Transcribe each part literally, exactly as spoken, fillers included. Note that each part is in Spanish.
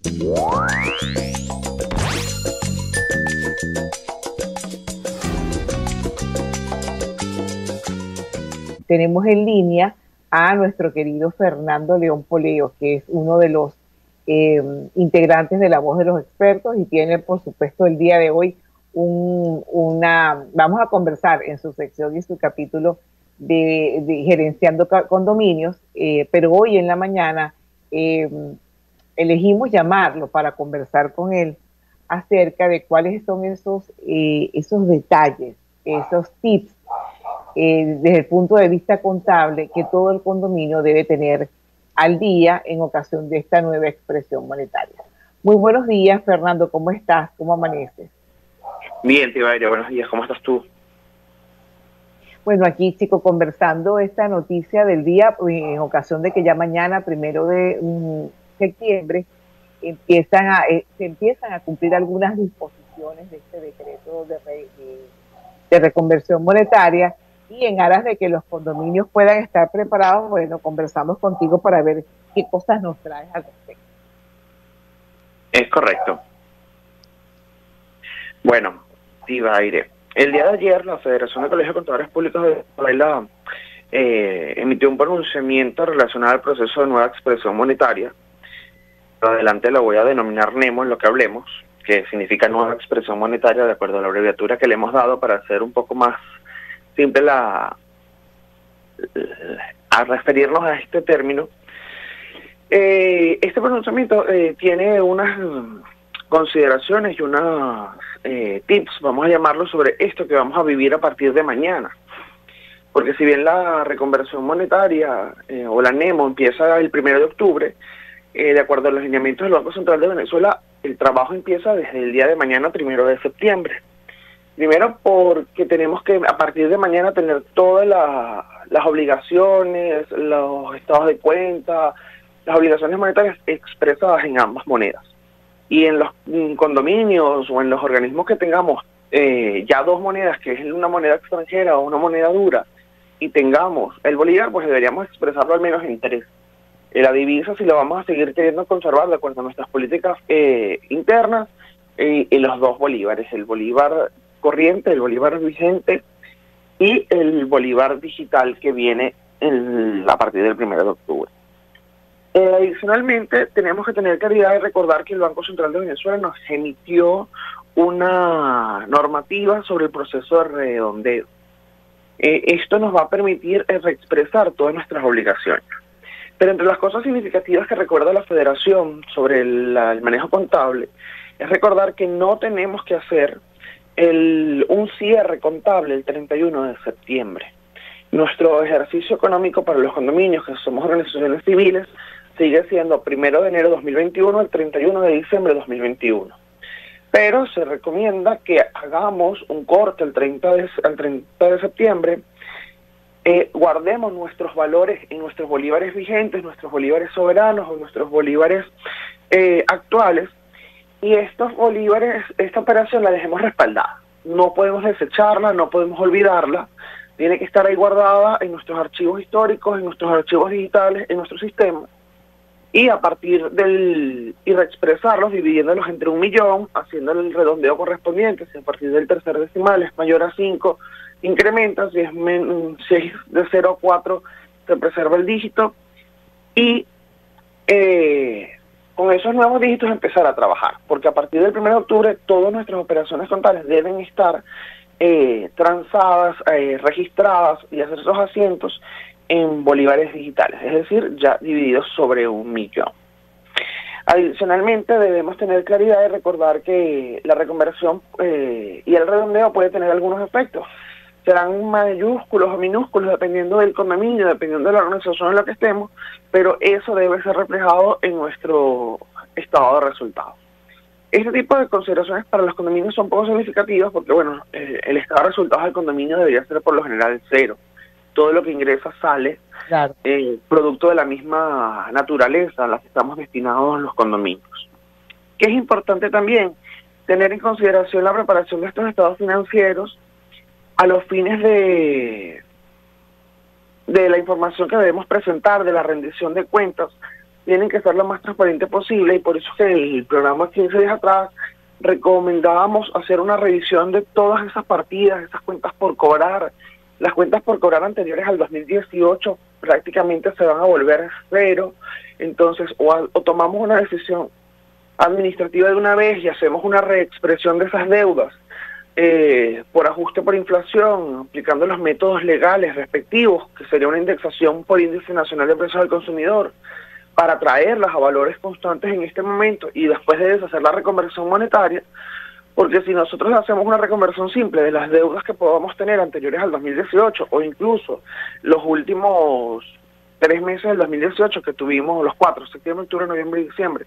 Tenemos en línea a nuestro querido Fernando León Poleo, que es uno de los eh, integrantes de La Voz de los Expertos y tiene, por supuesto, el día de hoy un, una... Vamos a conversar en su sección y su capítulo de, de gerenciando condominios, eh, pero hoy en la mañana eh, elegimos llamarlo para conversar con él acerca de cuáles son esos, eh, esos detalles, esos tips, Eh, desde el punto de vista contable, que todo el condominio debe tener al día en ocasión de esta nueva expresión monetaria. Muy buenos días, Fernando, ¿cómo estás? ¿Cómo amaneces? Bien, Tibaira, buenos días, ¿cómo estás tú? Bueno, aquí, chico, conversando esta noticia del día, en ocasión de que ya mañana, primero de um, septiembre, empiezan a, eh, se empiezan a cumplir algunas disposiciones de este decreto de, re, de, de reconversión monetaria. Y en aras de que los condominios puedan estar preparados, bueno, conversamos contigo para ver qué cosas nos traes al respecto. Es correcto. Bueno, Tibaire, el día de ayer la Federación de Colegios de Contadores Públicos de Venezuela eh, emitió un pronunciamiento relacionado al proceso de nueva expresión monetaria. Adelante lo voy a denominar NEMO en lo que hablemos, que significa nueva expresión monetaria de acuerdo a la abreviatura que le hemos dado para hacer un poco más simple la, a referirnos a este término. Eh, este pronunciamiento eh, tiene unas consideraciones y unos eh, tips, vamos a llamarlo, sobre esto que vamos a vivir a partir de mañana. Porque si bien la reconversión monetaria eh, o la NEMO empieza el primero de octubre, eh, de acuerdo a los lineamientos del Banco Central de Venezuela, el trabajo empieza desde el día de mañana, primero de septiembre. Primero porque tenemos que a partir de mañana tener todas la, las obligaciones, los estados de cuenta, las obligaciones monetarias expresadas en ambas monedas. Y en los condominios o en los organismos que tengamos eh, ya dos monedas, que es una moneda extranjera o una moneda dura, y tengamos el bolívar, pues deberíamos expresarlo al menos en tres. Eh, la divisa, si la vamos a seguir queriendo conservar de acuerdo a nuestras políticas eh, internas, eh, y los dos bolívares, el bolívar corriente, el bolívar vigente y el bolívar digital que viene en, a partir del primero de octubre. Eh, adicionalmente, tenemos que tener claridad de recordar que el Banco Central de Venezuela nos emitió una normativa sobre el proceso de redondeo. Eh, esto nos va a permitir eh, reexpresar todas nuestras obligaciones. Pero entre las cosas significativas que recuerda la Federación sobre el, la, el manejo contable es recordar que no tenemos que hacer El, un cierre contable el treinta y uno de septiembre. Nuestro ejercicio económico para los condominios, que somos organizaciones civiles, sigue siendo primero de enero de dos mil veintiuno al treinta y uno de diciembre de dos mil veintiuno. Pero se recomienda que hagamos un corte el treinta de, el treinta de septiembre, eh, guardemos nuestros valores en nuestros bolívares vigentes, nuestros bolívares soberanos o nuestros bolívares eh, actuales, y estos bolívares, esta operación la dejemos respaldada. No podemos desecharla, no podemos olvidarla. Tiene que estar ahí guardada en nuestros archivos históricos, en nuestros archivos digitales, en nuestro sistema. Y a partir del... y reexpresarlos, dividiéndolos entre un millón, haciendo el redondeo correspondiente. Si a partir del tercer decimal es mayor a cinco, incrementa. Si es, men, si es de cero a cuatro, se preserva el dígito. Y... Eh, con esos nuevos dígitos empezar a trabajar, porque a partir del primero de octubre todas nuestras operaciones contables deben estar eh, transadas, eh, registradas y hacer esos asientos en bolívares digitales, es decir, ya divididos sobre un millón. Adicionalmente debemos tener claridad de recordar que la reconversión eh, y el redondeo puede tener algunos efectos. Serán mayúsculos o minúsculos dependiendo del condominio, dependiendo de la organización en la que estemos, pero eso debe ser reflejado en nuestro estado de resultados. Este tipo de consideraciones para los condominios son poco significativas porque, bueno, eh, el estado de resultados del condominio debería ser por lo general cero. Todo lo que ingresa sale, claro, eh, producto de la misma naturaleza a la que estamos destinados los condominios. Que es importante también tener en consideración la preparación de estos estados financieros a los fines de, de la información que debemos presentar, de la rendición de cuentas, tienen que ser lo más transparente posible, y por eso es que el programa quince días atrás recomendábamos hacer una revisión de todas esas partidas, esas cuentas por cobrar. Las cuentas por cobrar anteriores al dos mil dieciocho prácticamente se van a volver a cero, entonces o, a, o tomamos una decisión administrativa de una vez y hacemos una reexpresión de esas deudas eh, por ajuste por inflación, aplicando los métodos legales respectivos, que sería una indexación por índice nacional de precios del consumidor, para traerlas a valores constantes en este momento y después de eso hacer la reconversión monetaria, porque si nosotros hacemos una reconversión simple de las deudas que podamos tener anteriores al dos mil dieciocho o incluso los últimos tres meses del dos mil dieciocho que tuvimos, los cuatro, septiembre, octubre, noviembre y diciembre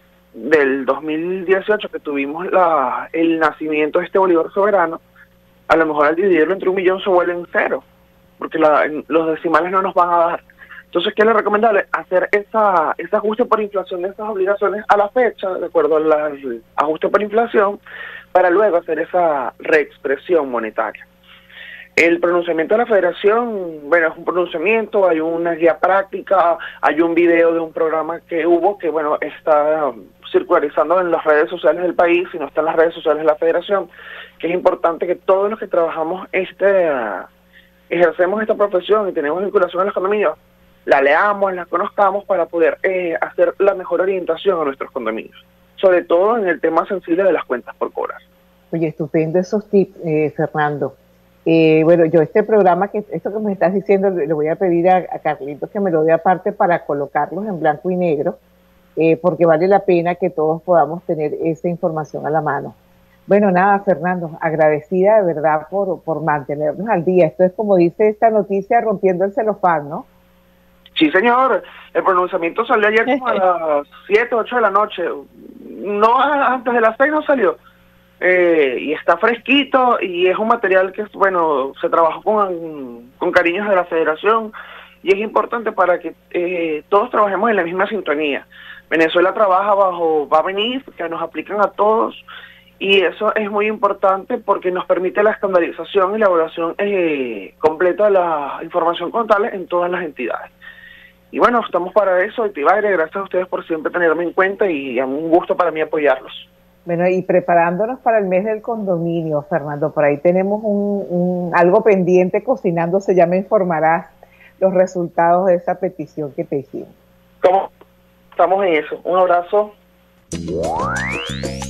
del dos mil dieciocho que tuvimos la, el nacimiento de este Bolívar soberano, a lo mejor al dividirlo entre un millón se vuelve en cero, porque la, los decimales no nos van a dar. Entonces, ¿qué le recomendable? Hacer esa, ese ajuste por inflación de esas obligaciones a la fecha, de acuerdo al, al ajuste por inflación, para luego hacer esa reexpresión monetaria. El pronunciamiento de la Federación, bueno, es un pronunciamiento, hay una guía práctica, hay un video de un programa que hubo que, bueno, está um, circularizando en las redes sociales del país, y no está en las redes sociales de la Federación, que es importante que todos los que trabajamos este, uh, ejercemos esta profesión y tenemos vinculación a los condominios, la leamos, la conozcamos para poder eh, hacer la mejor orientación a nuestros condominios, sobre todo en el tema sensible de las cuentas por cobrar. Oye, estupendo esos tips, eh, Fernando. Eh, bueno, yo este programa, que esto que me estás diciendo, le voy a pedir a, a Carlitos que me lo dé aparte para colocarlos en blanco y negro, eh, porque vale la pena que todos podamos tener esa información a la mano. Bueno, nada, Fernando, agradecida de verdad por, por mantenernos al día. Esto es, como dice esta noticia, rompiendo el celofán, ¿no? Sí, señor. El pronunciamiento salió ayer como a las siete, ocho de la noche. No, antes de las seis no salió. Eh, y está fresquito, y es un material que, bueno, se trabajó con, con cariños de la Federación, y es importante para que eh, todos trabajemos en la misma sintonía. Venezuela trabaja bajo va a venir, que nos aplican a todos, y eso es muy importante porque nos permite la estandarización y la evaluación eh, completa de la información contable en todas las entidades. Y bueno, estamos para eso, y Tibagre, gracias a ustedes por siempre tenerme en cuenta, y es un gusto para mí apoyarlos. Bueno, y preparándonos para el mes del condominio, Fernando, por ahí tenemos un, un algo pendiente cocinándose, ya me informarás los resultados de esa petición que te hicimos. ¿Cómo? Estamos en eso. Un abrazo.